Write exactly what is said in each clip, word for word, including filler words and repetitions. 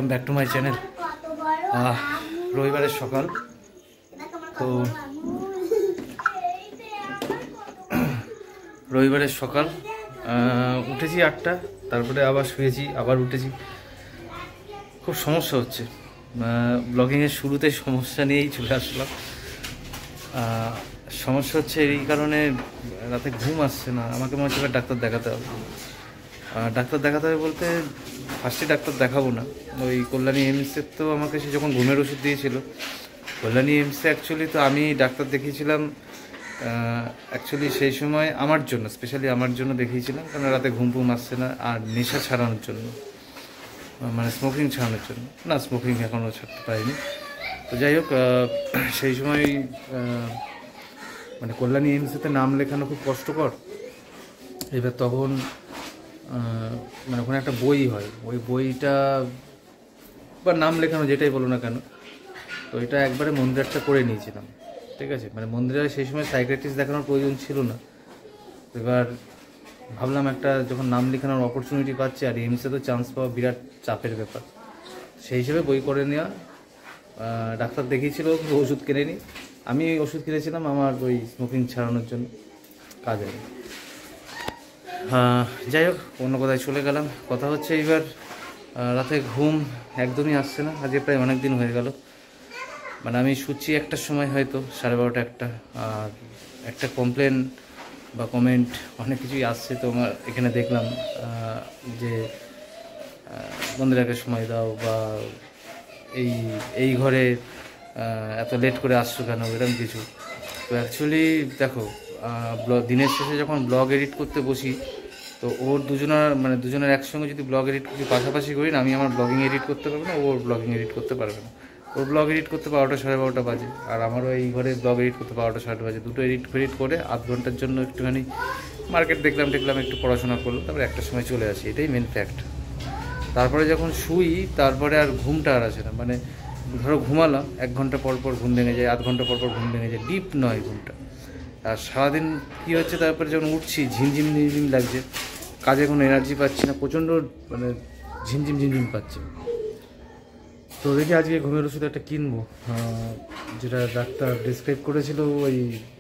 Back to my channel. রবিবারের সকাল, তো রবিবারের সকাল উঠেছি আটটা, তারপরে আবার শুয়েছি, আবার উঠেছি। খুব সমস্যা হচ্ছে, ব্লগিংয়ের শুরুতে সমস্যা নিয়েই চলে আসলাম। সমস্যা হচ্ছে এই কারণে, রাতে ঘুম আসছে না, আমাকে মনে হচ্ছে ডাক্তার দেখাতে হবে। ডাক্তার দেখাতে হবে বলতে ফার্স্টে ডাক্তার দেখাবো না, ওই কল্যাণী এইমসের তো আমাকে সে যখন ঘুমের ওষুধ দিয়েছিল, কল্যাণী এইমসে অ্যাকচুয়ালি তো আমি ডাক্তার দেখিয়েছিলাম অ্যাকচুয়ালি সেই সময় আমার জন্য, স্পেশালি আমার জন্য দেখিয়েছিলাম, কারণ রাতে ঘুম ঘুম আসছে না, আর নেশা ছাড়ানোর জন্য, মানে স্মোকিং ছাড়ানোর জন্য না, স্মোকিং এখনও ছাড়তে পারিনি। তো যাই হোক, সেই সময় মানে কল্যাণী এইমসেতে নাম লেখানো খুব কষ্টকর। এবার তখন মানে ওখানে একটা বই হয়, ওই বইটা বা নাম লেখানো যেটাই বলো না কেন, তো এটা একবারে মন্দিরটা করে নিয়েছিলাম, ঠিক আছে। মানে মন্দিরে সেই সময় সাইকিয়াট্রিস্ট দেখানোর প্রয়োজন ছিল না। এবার ভাবলাম একটা যখন নাম লেখানোর অপরচুনিটি পাচ্ছি, আর এইমসে তো চান্স পাওয়া বিরাট চাপের ব্যাপার, সেই হিসেবে বই করে নেওয়া। ডাক্তার দেখিয়েছিল, ওষুধ কিনে নিই, আমি ওষুধ কিনেছিলাম আমার ওই স্মোকিং ছাড়ানোর জন্য, কাজে। যাই হোক, অন্য কথায় চলে গেলাম। কথা হচ্ছে এইবার রাতে ঘুম একদমই আসছে না, আজকে প্রায় অনেক দিন হয়ে গেল। মানে আমি শুচ্ছি একটার সময়, হয়তো সাড়ে বারোটা একটা, আর একটা কমপ্লেন বা কমেন্ট অনেক কিছুই আসছে। তো আমার এখানে দেখলাম যে বন্ধুরাকে সময় দাও, বা এই এই ঘরে এত লেট করে আসছো কেন, এরকম কিছু। তো অ্যাকচুয়ালি দেখো, ব্লগ দিনের শেষে যখন ব্লগ এডিট করতে বসি, তো ওর দুজনের মানে দুজনের একসঙ্গে যদি ব্লগ এডিট করি, পাশাপাশি করি না, আমি আমার ব্লগিং এডিট করতে পারবো না, ওর ব্লগিং এডিট করতে পারবে না। ওর ব্লগ এডিট করতে বারোটা সাড়ে বারোটা বাজে, আর আমারও এই ঘরে ব্লগ এডিট করতে বারোটা সাড়ে বাজে। দুটো এডিট ফেডিট করে আধ ঘন্টার জন্য একটুখানি মার্কেট দেখলাম টেকলাম, একটু পড়াশোনা করলাম, তারপরে একটার সময় চলে আসি, এটাই মেন ফ্যাক্ট। তারপরে যখন শুই, তারপরে আর ঘুমটা আর আসে না। মানে ধরো ঘুমালাম, এক ঘন্টা পর পর ঘুম ভেঙে যায়, আধ ঘন্টা পর পর ঘুম ভেঙে যায়, ডিপ নয় ঘুমটা। আর সারাদিন কী হচ্ছে, তারপরে যখন উঠছি ঝিমঝিম ঝিমঝিম লাগছে, কাজে কোনো এনার্জি পাচ্ছি না, প্রচণ্ড মানে ঝিমঝিম ঝিমঝিম পাচ্ছি। তো দেখি আজকে ঘুমের ওষুধ একটা কিনবো, যেটা ডাক্তার প্রেসক্রাইব করেছিল, ওই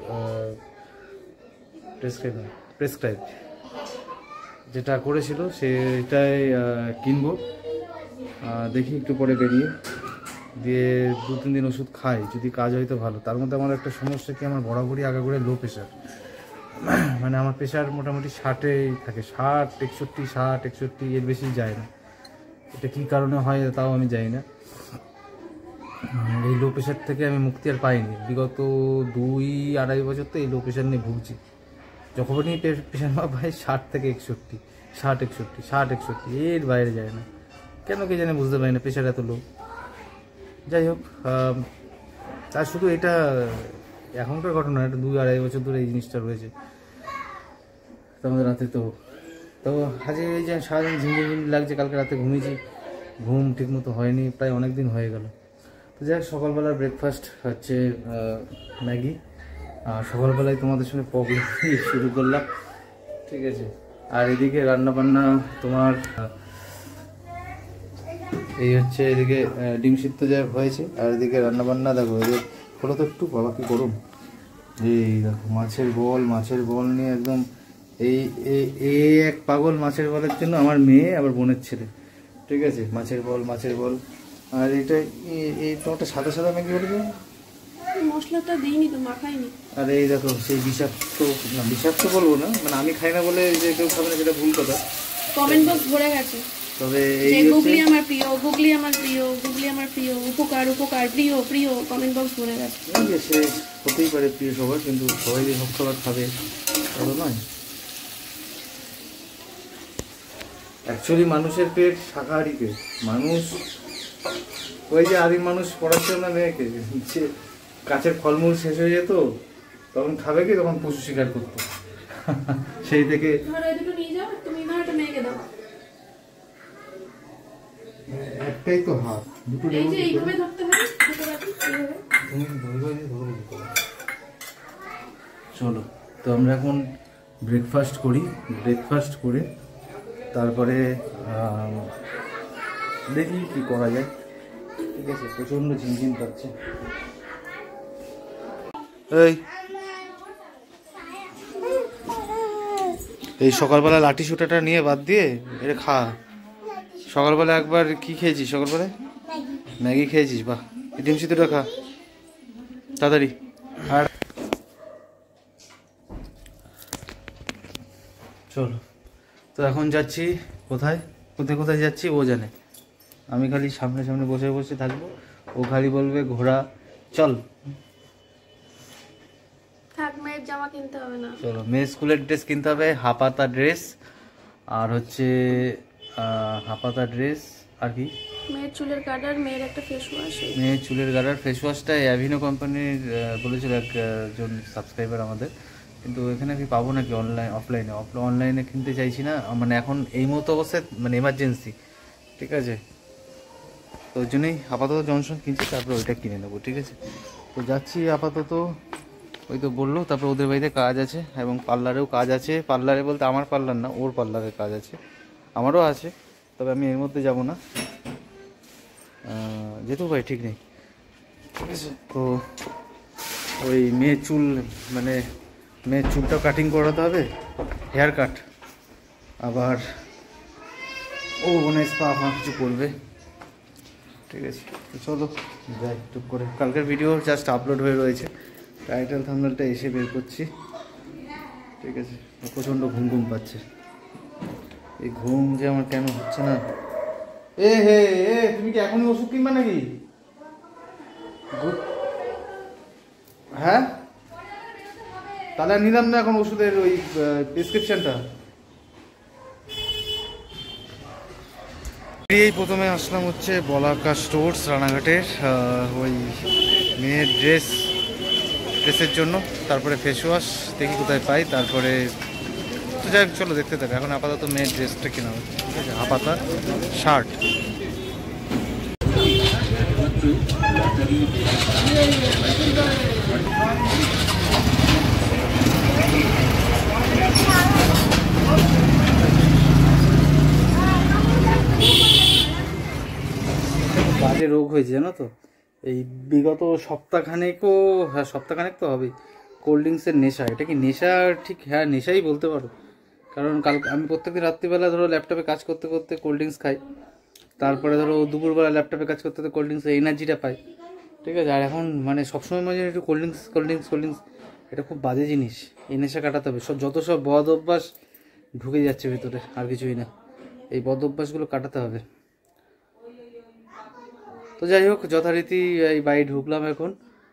প্রেসক্রাইব প্রেসক্রাইব যেটা করেছিল সেটাই কিনবো। দেখি একটু পরে বেরিয়ে দিয়ে দু তিন দিন ওষুধ খাই, যদি কাজ হয়তো ভালো। তার মধ্যে আমার একটা সমস্যা কি, আমার বরাবরই আগাগোড়ায় লো প্রেশার। মানে আমার প্রেশার মোটামুটি ষাটেই থাকে, ষাট একষট্টি ষাট একষট্টি, এর বেশি যায় না। এটা কী কারণে হয় তাও আমি জানি না। এই লো প্রেশার থেকে আমি মুক্তি আর পাইনি, বিগত দুই আড়াই বছর তো এই লো প্রেশার নিয়ে ভুগছি। যখনই প্রেশার মাপ হয় ষাট থেকে একষট্টি, ষাট একষট্টি ষাট একষট্টি, এর বাইরে যায় না, কেন কে জানে, বুঝতে পারি না প্রেশার এত লো। যাই হোক, তার শুধু এটা এখনকার ঘটনা, এটা দুই আড়াই বছর ধরে এই জিনিসটা রয়েছে। তো আমাদের রাতে তো তো আজকে এই যে সারাদিন ঝিমঝিম লাগছে, কালকে রাতে ঘুমিয়েছি, ঘুম ঠিকমতো হয়নি, প্রায় অনেক দিন হয়ে গেল। তো যাই হোক, সকালবেলার ব্রেকফাস্ট হচ্ছে ম্যাগি, আর সকালবেলায় তোমাদের সঙ্গে প্রবলেম শুরু করলাম, ঠিক আছে। আর এদিকে রান্নাবান্না তোমার এই হচ্ছে, এদিকে ডিম সিদ্ধ যা হয়েছে, আর এদিকে রান্নাবান্না দেখো, এদের হলো তো একটু বাবা কি গরম। এই দেখো মাছের বল, মাছের বল নিয়ে একদম এই এই এক পাগল মাছের বলের জন্য, আমার মেয়ে আবার বোনের ছেলে, ঠিক আছে। মাছের বল মাছের বল, আর এটা এই তোমারটা সাদা সাদা ম্যাগি বলবে, মশলাটা দিইনি তো, মাখাইনি। আর এই দেখো সেই বিষাক্ত, না বিষাক্ত বলবো না, মানে আমি খাই না বলে যে কেউ খাবে না সেটা ভুল কথা। কমেন্ট বক্স ভরে গেছে, তবে এই গুগলি আমার প্রিয়, গুগলি আমার প্রিয়, গুগলি আমার প্রিয়, উপকার উপকার, প্রিয় প্রিয়, কমেন্ট বক্স ভরে গেছে। সে হতেই পারে প্রিয় সবার, কিন্তু সবাই যে সব খাবার খাবে তাহলে নয়। অ্যাকচুয়ালি মানুষের পেট শাকাহারি পেট। মানুষ ওই যে আদিম মানুষ পড়াচ্ছিল না মেয়েকে, যে গাছের ফলমূল শেষ হয়ে যেত, তখন খাবে কি, তখন পশু শিকার করতো। সেই থেকে একটাই তো হাত, দুটো চলো। তো আমরা এখন ব্রেকফাস্ট করি, ব্রেকফাস্ট করে তারপরে দেখি কি করা যায়। ঠিক আছে, প্রচণ্ড ঝিমঝিম পাচ্ছে। এই এই সকালবেলা লাঠি সুটাটা নিয়ে বাদ দিয়ে এটা খা। সকালবেলা একবার কি খেয়েছিস? সকালবেলায় ম্যাগি খেয়েছিস? বাহ, ডিম সিদ্ধটা খা তাড়াতাড়ি। আর চলো, তো এখন যাচ্ছি কোথায় কোথায় কোথায় যাচ্ছি ও জানে। আমি খালি সামনে সামনে বসে বসে থাকবো, ও খালি বলবে ঘোরা চল। থাক, মেয়ের জামা কিনতে হবে না। চলো, মেয়ে স্কুলের ড্রেস কিনতে হবে, হাফাতা ড্রেস, আর হচ্ছে হাফাতা ড্রেস, আর কি মেয়ের চুলের গার্ডার, মেয়ের একটা ফেস ওয়াশ। মেয়ের চুলের গার্ডার। ফেস ওয়াশটা অ্যাভিনো কোম্পানির বলেছিল একজন সাবস্ক্রাইবার আমাদের, কিন্তু এখানে আমি পাবো নাকি অনলাইন অফলাইনে? অনলাইনে কিনতে চাইছি না, মানে এখন এই মতো অবস্থায় মানে এমার্জেন্সি। ঠিক আছে, তো ওই জন্যই আপাতত জনসন কিনছি, তারপরে ওইটা কিনে নেবো। ঠিক আছে, তো যাচ্ছি আপাতত। ওই তো বললো, তারপরে ওদের বাড়িতে কাজ আছে এবং পার্লারেও কাজ আছে। পার্লারে বলতে আমার পার্লার না, ওর পার্লারে কাজ আছে, আমারও আছে, তবে আমি এর মধ্যে যাব না, যেতেও পারি ঠিক নেই। ঠিক আছে, তো ওই মেয়ের চুল মানে মেয়ের চুলটাও কাটিং করাতে হবে, হেয়ার কাট, আবার ও মনে স্পা ফা কিছু করবে। ঠিক আছে, তো চলো যাই টুক করে। কালকের ভিডিও জাস্ট আপলোড হয়ে রয়েছে, টাইটেল থাম্বনেলটা এসে বের করছি। ঠিক আছে, প্রচণ্ড ঘুম ঘুম পাচ্ছে। এই ঘুম যে আমার কেন হচ্ছে না। এ হে এ তুমি কি এখনই ওষুধ কিনবা নাকি? হ্যাঁ, তাহলে নিলাম না এখন ওষুধের ওই প্রেসক্রিপশনটা। এই প্রথমে আসলাম হচ্ছে বলাকা স্টোর্স রানাঘাটের, ওই মেয়ের ড্রেস ড্রেসের জন্য, তারপরে ফেস ওয়াশ দেখি কোথায় পাই, তারপরে তো যাই চলো দেখতে থাকো। এখন আপাতত মেয়ের ড্রেসটা কেনা হচ্ছে। ঠিক আছে, হাফাতা শার্ট। বাজে রোগ হয়েছে জানো তো, এই বিগত সপ্তাহখানেকও, হ্যাঁ সপ্তাহখানেক তো হবেই, কোল্ড ড্রিঙ্কসের নেশা। এটা কি নেশা? ঠিক হ্যাঁ, নেশাই বলতে পারো। কারণ কাল আমি প্রত্যেকদিন রাত্রিবেলা ধরো ল্যাপটপে কাজ করতে করতে কোল্ড ড্রিঙ্কস খাই, তারপরে ধরো দুপুরবেলা ল্যাপটপে কাজ করতে করতে কোল্ড ড্রিঙ্কসের এনার্জিটা পাই। ঠিক আছে, আর এখন মানে সবসময় মাঝে একটু cold drinks cold drinks cold drinks এটা খুব বাজে জিনিস। এই নেশা কাটাতে হবে, সব যত সব বদ অভ্যাস ঢুকে যাচ্ছে ভিতরে, আর কিছুই না। এই বদ অভ্যাসগুলো কাটাতে হবে। তো যাই হোক, যথারীতি এই বাড়ি ঢুকলাম এখন।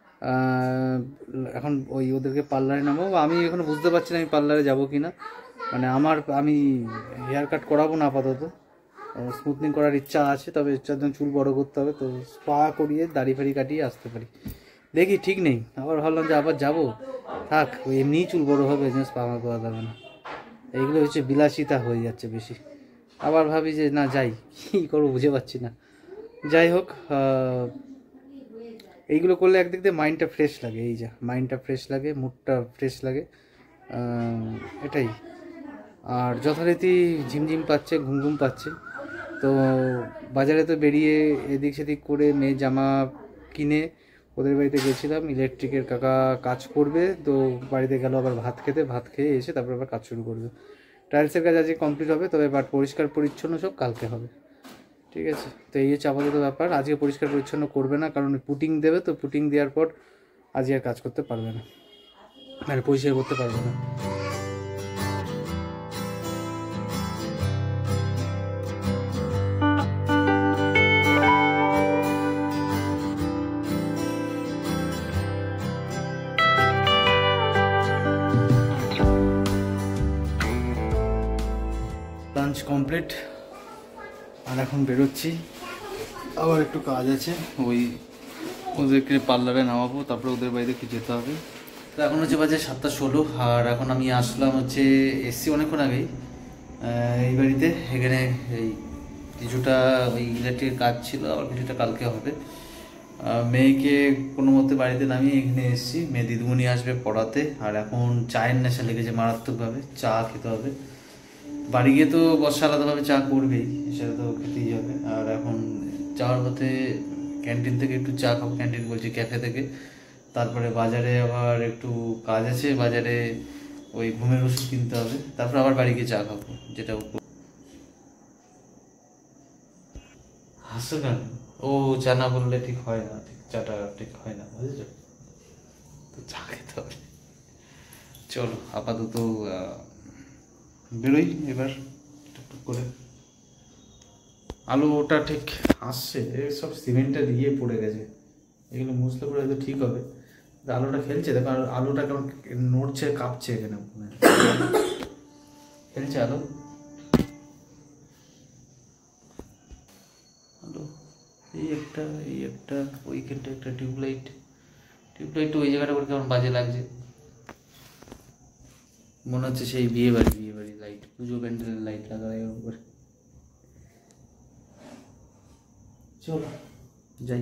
এখন ওই ওদেরকে পার্লারে নামো। আমি এখন বুঝতে পারছি না আমি পার্লারে যাবো কি না। মানে আমার আমি হেয়ার কাট করাবো না আপাতত, স্মুথনিং করার ইচ্ছা আছে, তবে ইচ্ছার জন্য চুল বড়ো করতে হবে, তো স্পা করিয়ে দাড়ি ফাড়ি কাটিয়ে আসতে পারি। দেখি, ঠিক নেই। আবার ভাবলাম যে আবার যাবো, থাক ওই এমনিই চুল বড়ো হবে, এই জন্য স্পা করা যাবে না। এইগুলো হচ্ছে বিলাসিতা হয়ে যাচ্ছে বেশি। আবার ভাবি যে না যাই, কী করবো বুঝে পাচ্ছি না। যাই হোক, এইগুলো করলে একদিক দিয়ে মাইন্ডটা ফ্রেশ লাগে, এই যা মাইন্ডটা ফ্রেশ লাগে, মুডটা ফ্রেশ লাগে, এটাই। আর যথারীতি ঝিমঝিম পাচ্ছে, ঘুম ঘুম পাচ্ছে, তো বাজারে তো বেরিয়ে এদিক সেদিক করে মেয়ে জামা কিনে ওদের বাড়িতে গেছিলাম। ইলেকট্রিকের কাকা কাজ করবে, তো বাড়িতে গেল আবার ভাত খেতে, ভাত খেয়ে এসে তারপর আবার কাজ শুরু করবে। টাইলসের কাজ আজকে কমপ্লিট হবে, তবে বাট পরিষ্কার পরিচ্ছন্ন সব কালকে হবে। ঠিক আছে, তো এই হচ্ছে আপাতত ব্যাপার। আজকে পরিষ্কার পরিচ্ছন্ন করবে না, কারণ পুটিং দেবে, তো পুটিং দেওয়ার পর আজকে আর কাজ করতে পারবে না, মানে পরিষ্কার করতে পারবে না। লাঞ্চ কমপ্লিট, আর এখন বেরোচ্ছি। আবার একটু কাজ আছে, ওই ওদেরকে পার্লারে নামাবো, তারপরে ওদের বাড়িতে কি যেতে হবে। তো এখন হচ্ছে বাজে সাতটা ষোলো, আর এখন আমি আসলাম হচ্ছে এসছি অনেকক্ষণ আগেই এই বাড়িতে। এখানে এই কিছুটা ওই ইলেকট্রিকের কাজ ছিল, আবার কিছুটা কালকে হবে। মেয়েকে কোনো মতে বাড়িতে নামিয়ে এখানে এসেছি। মেয়ে দিদিমণি আসবে পড়াতে, আর এখন চায়ের নেশা লেগেছে মারাত্মকভাবে, চা খেতে হবে। বাড়ি গিয়ে তো বর্ষা আলাদাভাবে চা করবেই, সেটা তো খেতেই হবে। আর এখন যাওয়ার পথে ক্যান্টিন থেকে একটু চা খাবো, ক্যান্টিন বলছি ক্যাফে থেকে। তারপরে বাজারে আবার একটু কাজ আছে, বাজারে ওই ঘুমের ওষুধ কিনতে হবে। তারপর আবার বাড়ি গিয়ে চা খাবো, যেটা হাসো কেন? ও চা না বললে ঠিক হয় না, ঠিক চাটা ঠিক হয় না, বুঝেছো তো, চা খেতে হবে। চলো আপাতত বেরোই এবার টুকটুক করে। আলুটা ঠিক আসছে, সব সিমেন্টটা দিয়ে পড়ে গেছে, এগুলো মুছলে পরে হয়তো ঠিক হবে। আলুটা খেলছে দেখো, আর আলুটা কেমন নড়ছে কাঁপছে, এখানে খেলছে আলু। আলু এই একটা, এই একটা, ওইখানটা একটা টিউবলাইট, টিউবলাইট ওই জায়গাটা করে কেমন বাজে লাগছে, মনে হচ্ছে সেই বিয়ে বাড়ি, বিয়ে বাড়ি লাইট, পুজো প্যান্ডেলের লাইট লাগা হয় উপরে। চলো যাই,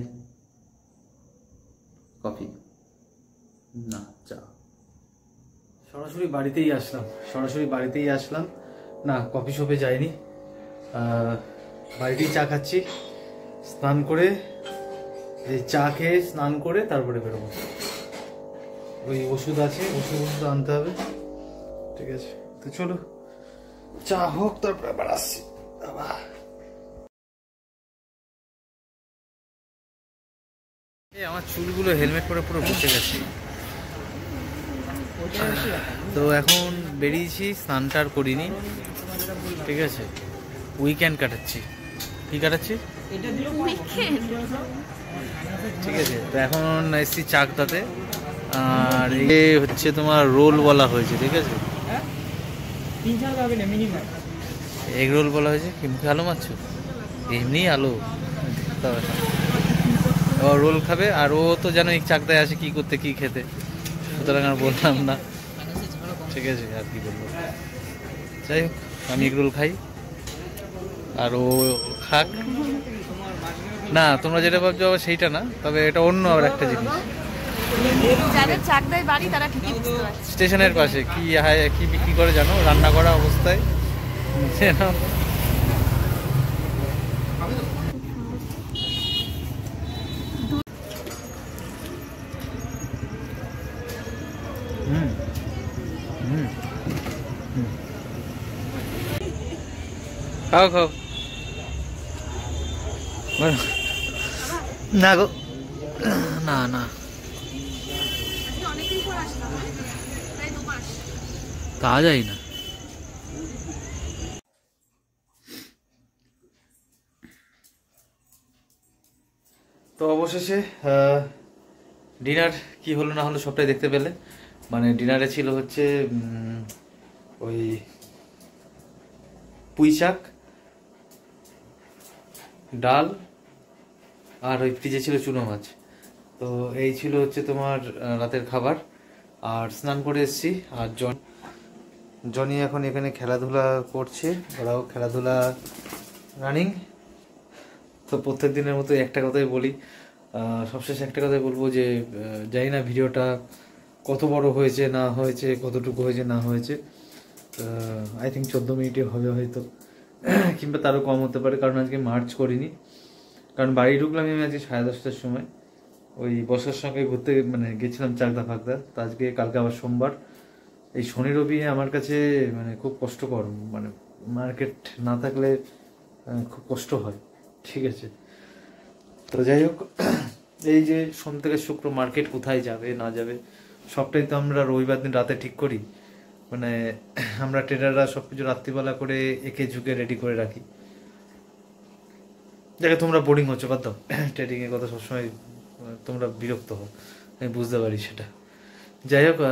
কফি না চা। সরাসরি বাড়িতেই আসলাম, সরাসরি বাড়িতেই আসলাম, না কফি শপে যাইনি, বাড়িতেই চা খাচ্ছি। স্নান করে, এই চা খেয়ে স্নান করে তারপরে বেরোবো। ওই ওষুধ আছে, ওষুধ ওষুধ আনতে হবে, ঠিক আছে? তো চলো চা হোক, তারপরে আবার আসছি। এই আমার চুলগুলো হেলমেট পরে পুরো বসে গেছে। তো এখন বেরিয়েছি, স্নানটা আর করিনি, ঠিক আছে? উইকেন্ড কাটাচ্ছি। কি কাটাচ্ছি? ঠিক আছে। তো এখন এসছি চাকদাতে, আর এই হচ্ছে তোমার রোল বলা হয়েছে, ঠিক আছে? এগ রোল বলা হয়েছে। কি মুখে আলু মারছো? এমনি আলু রোল খাবে। আর ও তো জানো এই চাকদায় আসে কি করতে, কি খেতে, সুতরাং আর বললাম না, ঠিক আছে? আর কি বলবো, যাই হোক, আমি এগ রোল খাই আর ও খাক। না তোমরা যেটা ভাবছো আবার সেইটা না, তবে এটা অন্য আবার একটা জিনিস। স্টেশনের পাশে কি হায় কি বিক্রি করে জানো, রান্না করা অবস্থায়, হুম হুম খাও খাও না গো, না না তা যাই না। তো অবশেষে ডিনার কি হলো না হলো সবটাই দেখতে পেলে। মানে ডিনারে ছিল হচ্ছে ওই পুঁই শাক, ডাল, আর ওই ফ্রিজে ছিল চুনো মাছ। তো এই ছিল হচ্ছে তোমার রাতের খাবার। আর স্নান করে এসেছি, আর জন জনি এখন এখানে খেলাধুলা করছে, ওরাও খেলাধুলা রানিং। তো প্রত্যেক দিনের মতো একটা কথাই বলি, সবশেষে একটা কথাই বলবো যে জানি না ভিডিওটা কত বড় হয়েছে না হয়েছে, কতটুকু হয়েছে না হয়েছে, আই থিঙ্ক চোদ্দো মিনিটে হবে হয়তো, কিংবা তারও কম হতে পারে, কারণ আজকে মার্চ করিনি। কারণ বাড়ি ঢুকলাম আমি আজকে সাড়ে দশটার সময়, ওই বসার সঙ্গে ঘুরতে মানে গেছিলাম চাকদা ফাকদা। তো আজকে কালকে আবার সোমবার, এই শনি রবি আমার কাছে মানে খুব কষ্টকর, মানে মার্কেট না থাকলে খুব কষ্ট হয়, ঠিক আছে? তো যাই হোক, এই যে সোম থেকে শুক্র মার্কেট কোথায় যাবে না যাবে সবটাই তো আমরা রবিবার দিন রাতে ঠিক করি। মানে আমরা ট্রেডাররা সব কিছু রাত্রিবেলা করে একে ঝুঁকে রেডি করে রাখি। দেখে তোমরা বোরিং হচ্ছে, বাদ দাও, ট্রেডিংয়ের কথা সবসময় তোমরা বিরক্ত হও, আমি বুঝতে পারি সেটা। যাই হোক,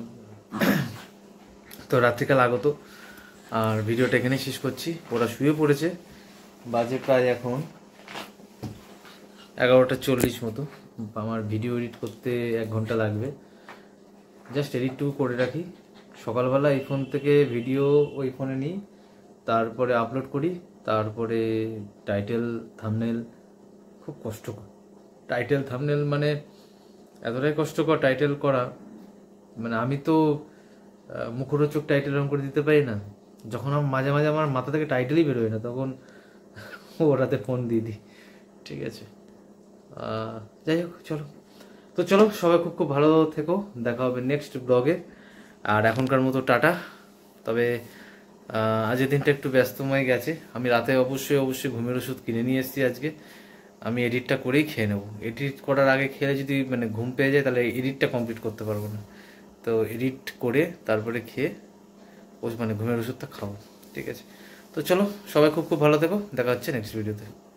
তো রাত্রিকাল আগত, আর ভিডিওটা এখানেই শেষ করছি। ওরা শুয়ে পড়েছে, বাজে প্রায় এখন এগারোটা চল্লিশ মতো। আমার ভিডিও এডিট করতে এক ঘন্টা লাগবে, জাস্ট এডিটটুকু করে রাখি। সকালবেলা এই ফোন থেকে ভিডিও ওই ফোনে নিই, তারপরে আপলোড করি, তারপরে টাইটেল থাম্বনেল, খুব কষ্টকর টাইটেল থাম্বনেল, মানে এতটাই কষ্টকর টাইটেল করা। মানে আমি তো মুখরোচক টাইটেল রং করে দিতে পারি না, যখন আমার মাঝে মাঝে আমার মাথা থেকে টাইটেলই বেরোয় না তখন ওরাতে ফোন দিয়ে দিই, ঠিক আছে। আহ, যাই হোক চলো, তো চলো সবাই খুব খুব ভালো থেকো, দেখা হবে নেক্সট ব্লগে। আর এখনকার মতো টাটা। তবে আহ, আজকের দিনটা একটু ব্যস্তময় গেছে। আমি রাতে অবশ্যই অবশ্যই ঘুমের ওষুধ কিনে নিয়ে এসেছি আজকে। আমি এডিটটা করেই খেয়ে নেবো। এডিট করার আগে খেলে যদি মানে ঘুম পেয়ে যায় তাহলে এডিটটা কমপ্লিট করতে পারবো না। তো এডিট করে তারপরে খেয়ে ও মানে ঘুমের ওষুধটা খাবো, ঠিক আছে। তো চলো সবাই খুব খুব ভালো থেকো, দেখা হচ্ছে নেক্সট ভিডিওতে।